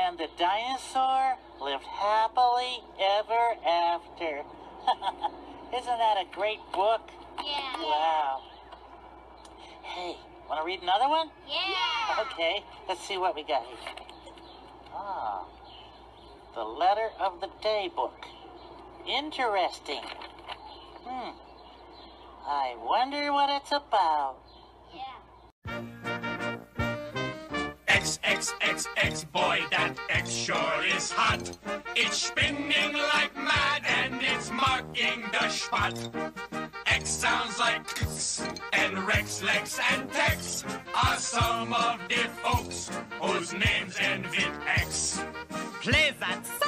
And the dinosaur lived happily ever after. Isn't that a great book? Yeah. Wow. Hey, want to read another one? Yeah. Okay, let's see what we got here. Ah, the letter of the day book. Interesting. I wonder what it's about. Yeah. X, boy, that X sure is hot. It's spinning like mad and it's marking the spot. X sounds like X, and Rex, Lex, and Tex are some of the folks whose names end with X. Play that